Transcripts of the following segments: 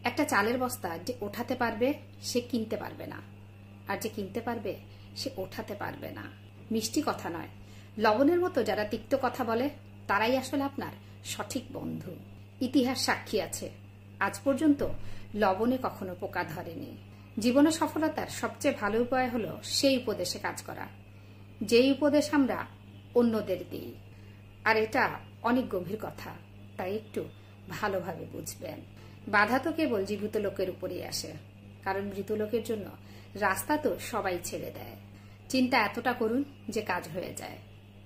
একটা চালের বস্তা যে ওঠাতে পারবে সে কিনতে পারবে না, আর যে কিনতে পারবে সে ওঠাতে পারবে না। মিষ্টি কথা নয়, লবণের মতো যারা তিক্ত কথা বলে তারাই আসলে আপনার সঠিক বন্ধু। ইতিহাস সাক্ষী আছে, আজ পর্যন্ত লবণে কখনো পোকা ধরেনি। জীবনে সফলতার সবচেয়ে ভালো উপায় হলো সেই উপদেশে কাজ করা, যেই উপদেশ আমরা অন্যদের দিই। আর এটা অনেক গভীর কথা, তাই একটু ভালোভাবে বুঝবেন। বাধা তো কেবল জীবিত লোকের উপরেই আসে, কারণ মৃত লোকের জন্য রাস্তা তো সবাই ছেড়ে দেয়। চিন্তা এতটা করুন যে কাজ হয়ে যায়,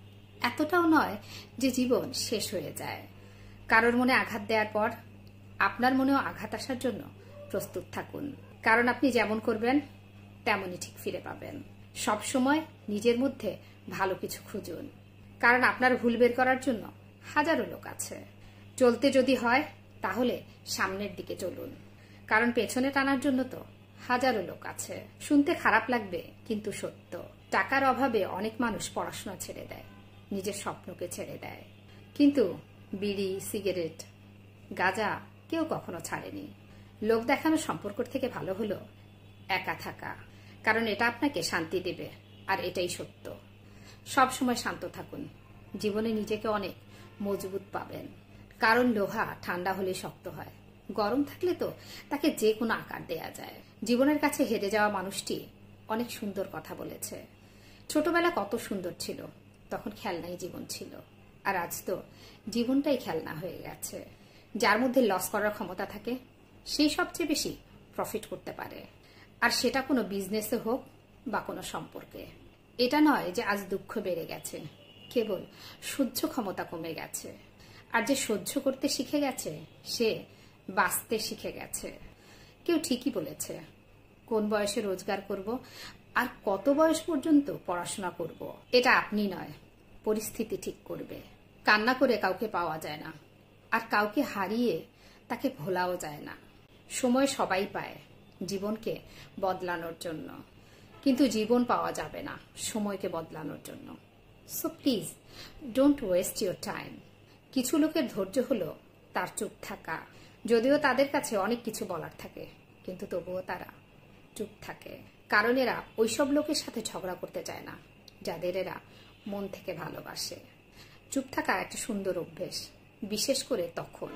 এতটাও নয় যে জীবন শেষ হয়ে যায়। কারোর মনে আঘাত দেওয়ার পর আপনার মনেও আঘাত আসার জন্য প্রস্তুত থাকুন, কারণ আপনি যেমন করবেন তেমনই ঠিক ফিরে পাবেন। সব সময় নিজের মধ্যে ভালো কিছু খুঁজুন, কারণ আপনার ভুল বের করার জন্য হাজারো লোক আছে। চলতে যদি হয় তাহলে সামনের দিকে চলুন, কারণ পেছনে টানার জন্য তো হাজারো লোক আছে। শুনতে খারাপ লাগবে কিন্তু সত্য। টাকার অভাবে অনেক মানুষ পড়াশোনা ছেড়ে দেয়, নিজের স্বপ্নকে ছেড়ে দেয়, কিন্তু বিড়ি, সিগারেট, গাঁজা কেউ কখনো ছাড়েনি। লোক দেখানোর সম্পর্ক থেকে ভালো হলো একা থাকা, কারণ এটা আপনাকে শান্তি দেবে, আর এটাই সত্য। সব সময় শান্ত থাকুন, জীবনে নিজেকে অনেক মজবুত পাবেন। কারণ লোহা ঠান্ডা হলে শক্ত হয়, গরম থাকলে তো তাকে যে কোনো আকার দেয়া যায়। জীবনের কাছে হেরে যাওয়া মানুষটি অনেক সুন্দর কথা বলেছে। ছোটবেলা কত সুন্দর ছিল, তখন খেলনাই জীবন ছিল, আর আজ তো জীবনটাই খেলনা হয়ে গেছে। যার মধ্যে লস করার ক্ষমতা থাকে সেই সবচেয়ে বেশি প্রফিট করতে পারে, আর সেটা কোনো বিজনেসে হোক বা কোনো সম্পর্কে। এটা নয় যে আজ দুঃখ বেড়ে গেছে, কেবল সহ্য ক্ষমতা কমে গেছে। আর যে সহ্য করতে শিখে গেছে সে বাঁচতে শিখে গেছে। কেউ ঠিকই বলেছে, কোন বয়সে রোজগার করব আর কত বয়স পর্যন্ত পড়াশোনা করব এটা আপনি নয়, পরিস্থিতি ঠিক করবে। কান্না করে কাউকে পাওয়া যায় না, আর কাউকে হারিয়ে তাকে ভোলাও যায় না। সময় সবাই পায় জীবনকে বদলানোর জন্য, কিন্তু জীবন পাওয়া যাবে না সময়কে বদলানোর জন্য। So please don't waste your time. কিছু লোকের ধৈর্য হলো তার চুপ থাকা, যদিও তাদের কাছে অনেক কিছু বলার থাকে, কিন্তু তবুও তারা চুপ থাকে, কারণ এরা ওইসব লোকের সাথে ঝগড়া করতে চায় না যাদের এরা মন থেকে ভালোবাসে। চুপ থাকা একটা সুন্দর অভ্যেস, বিশেষ করে তখন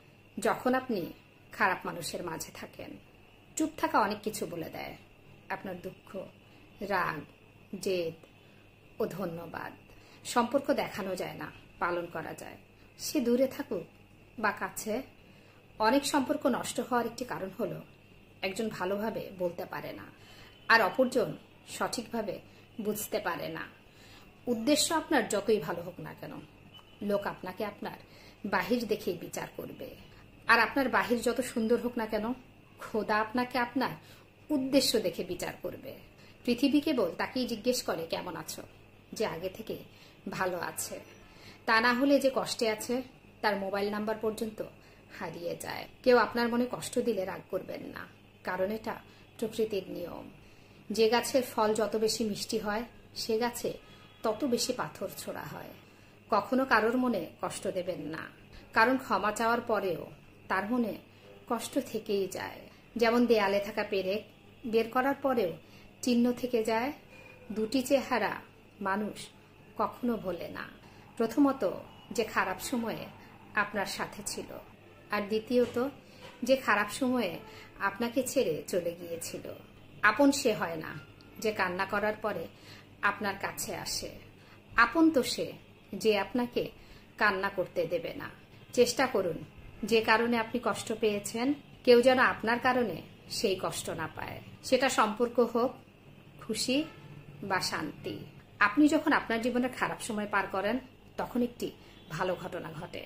যখন আপনি খারাপ মানুষের মাঝে থাকেন। চুপ থাকা অনেক কিছু বলে দেয়, আপনার দুঃখ, রাগ, জেদ ও ধন্যবাদ। সম্পর্ক দেখানো যায় না, পালন করা যায়, সে দূরে থাকুক বা কাছে। অনেক সম্পর্ক নষ্ট হওয়ার একটি কারণ হলো একজন ভালোভাবে বলতে পারে না, আর অপরজন সঠিকভাবে বুঝতে পারে না। উদ্দেশ্য আপনার যতই ভালো হোক না কেন, লোক আপনাকে আপনার বাহির দেখেই বিচার করবে। আর আপনার বাহির যত সুন্দর হোক না কেন, খোদা আপনাকে আপনার উদ্দেশ্য দেখে বিচার করবে। পৃথিবী কেবল তাকেই জিজ্ঞেস করে কেমন আছো, যে আগে থেকে ভালো আছে। তা না হলে যে কষ্টে আছে তার মোবাইল নাম্বার পর্যন্ত হারিয়ে যায়। কেউ আপনার মনে কষ্ট দিলে রাগ করবেন না, কারণ এটা প্রকৃতির নিয়ম। যে গাছের ফল যত বেশি মিষ্টি হয় সে গাছে তত বেশি পাথর ছোড়া হয়। কখনো কারোর মনে কষ্ট দেবেন না, কারণ ক্ষমা চাওয়ার পরেও তার মনে কষ্ট থেকেই যায়। যেমন দেয়ালে থাকা পেরেক বের করার পরেও চিহ্ন থেকে যায়। দুটি চেহারা মানুষ কখনো ভোলে না, প্রথমত যে খারাপ সময়ে আপনার সাথে ছিল, আর দ্বিতীয়ত যে খারাপ সময়ে আপনাকে ছেড়ে চলে গিয়েছিল। আপন সে হয় না যে কান্না করার পরে আপনার কাছে আসে, আপন তো সে যে আপনাকে কান্না করতে দেবে না। চেষ্টা করুন যে কারণে আপনি কষ্ট পেয়েছেন কেউ যেন আপনার কারণে সেই কষ্ট না পায়, সেটা সম্পর্ক হোক, খুশি বা শান্তি। আপনি যখন আপনার জীবনের খারাপ সময় পার করেন তখন একটি ভালো ঘটনা ঘটে,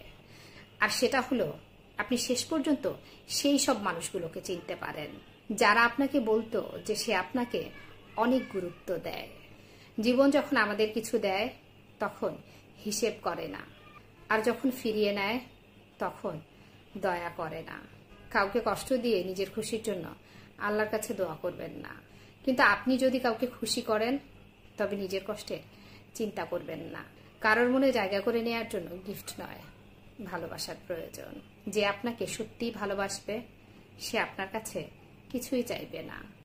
আর সেটা হলো আপনি শেষ পর্যন্ত সেই সব মানুষগুলোকে চিনতে পারেন যারা আপনাকে বলতো যে সে আপনাকে অনেক গুরুত্ব দেয়। জীবন যখন আমাদের কিছু দেয় তখন হিসেব করে না, আর যখন ফিরিয়ে নেয় তখন দয়া করে না। কাউকে কষ্ট দিয়ে নিজের খুশির জন্য আল্লাহর কাছে দোয়া করবেন না, কিন্তু আপনি যদি কাউকে খুশি করেন তবে নিজের কষ্টের চিন্তা করবেন না। কারোর মনে জায়গা করে নেওয়ার জন্য গিফট নয়, ভালোবাসার প্রয়োজন। যে আপনাকে সত্যিই ভালোবাসবে সে আপনার কাছে কিছুই চাইবে না।